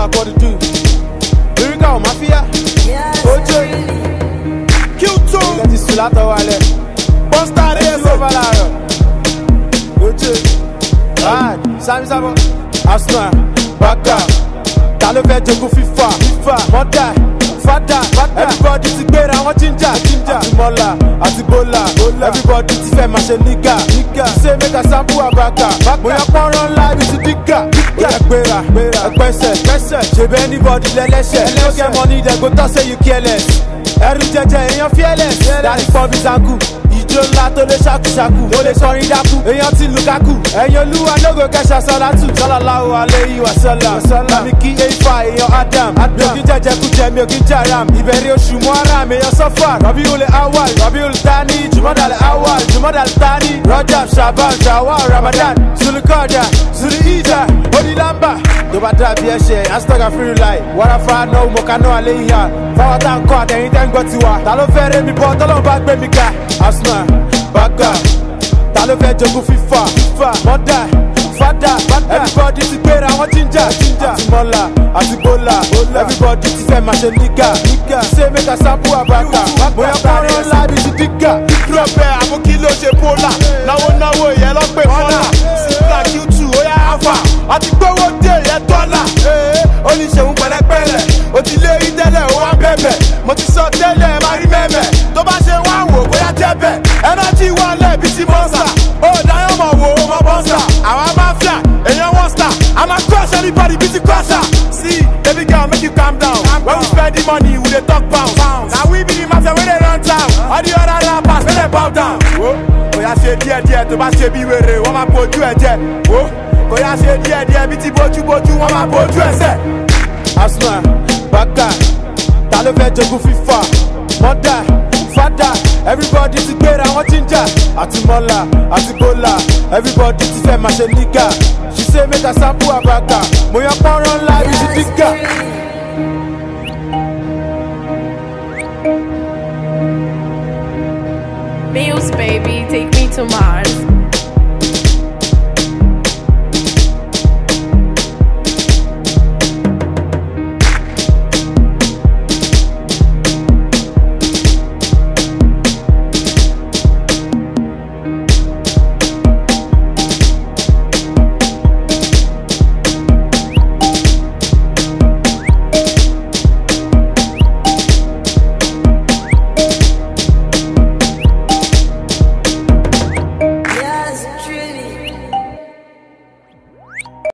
back, what to do? Lyrical Mafia, OJ, Q2, get this Sulato Wale, Busta Reyes over there, OJ, alright, Sami Sabo, Asma, Baka, Talo fẹ́ jogun FIFA, Mother, Father, everybody ti gbéra wọn ginger, àti Mola, àti Bola, everybody ti fẹ́ máa ṣe nigga, ṣe make a sample abaka, mo yẹ pọ́nrán ńlá ibi ti dígà, ó yẹ gbéra, ẹgbẹ́sẹ̀, ṣe bẹ́ anybody lẹ́lẹ́ṣẹ̀, no get money dem go talk say you careless, ẹrù jẹjẹ èèyàn fearless, dárí pọ́n bí zanku, ìjó ńlá tó lé ṣàkúṣàkú, ó lè kọrin dákú, èèyàn ti Lukaku, ẹ̀yin olúwa lógo kẹsà sọ́lá tù, sallallahu alayhi wa sallam, lámì kí A5 èèyàn Adam, mi ò kí jẹjẹ kú jẹ mi ò kí jaram, ìbẹ̀rẹ̀ oṣù Muharram èèyàn Safar, Rabiul Awwal, Rabiul Thani, Jumadal Awwal, Jumadal Thani, Rajab, Shaban, Shawwal, Ramadan, Zulqa'dah, Zulhijjah, Odilamba, tó bá dàbí ẹ̀ṣẹ̀ astaghfirullah, wàràfà náà mo kà náà àléyìn ha, fáwọn tá ń kọ́ àtẹ̀yìn tẹ́ ń gbọ́ tiwa, ta ló fẹ́ rẹ́ mi bọ́ tọ́lọ́ bá gbé mi ga, Asma, Baka, ta ló fẹ́ jogún FIFA, Mother, Father, everybody ti gbéra wọn ginger, àti Mola, àti Bola, everybody ti fẹ́ máa ṣe nigga, ṣe make a sample abaka, bóyá pọ́nrán ńlá bí ti dígà. Kílọ̀bẹ̀ àbó kí ló ṣe bọ́là, náwó ìyẹn lọ pé fọ́là, sípà Q2 ó yá alpha, àti gbówó dé ìyẹn dọ́là, oníṣègùn pẹ̀lẹ́pẹ̀lẹ́, ó ti lé rí tẹ́lẹ̀ ó wá bẹ̀bẹ̀, mo ti sọ tẹ́lẹ̀ má rí mẹ́mẹ́, tó bá ṣe wá wò bóyá jẹ́bẹ̀, ẹnọ́jì wà lẹ́bi tí mọ́sà, ó dáyọ̀ mọ̀ wò ó mọ̀ bọ́sà, àwa máfíà, èèyàn wọ́n star, I ma crush anybody bí ti crusher, see, baby girl make you calm down, when we spend the money we dey talk pounds, na we be the mafia wey dey run town, all the other rappers wey dey bow down, bóyá ṣe díẹ̀díẹ̀ tó bá ṣe bí wèrè wọ́n máa bójú ẹ̀ jẹ́, bóyá ṣe díẹ̀díẹ̀ bí ti bójúbójú wọ́n máa bójú ẹsẹ̀. Asma, Baka, ta ló fẹ́ jogún FIFA, Mother, Father, everybody ti gbéra wọn ginger, àti Mola, àti Bola, everybody ti fẹ́ máa ṣe nigga, she say make a sample abaka, mo yẹ pọ́nrán ńlá ibi ti dígà. Mills, baby, take me to Mars.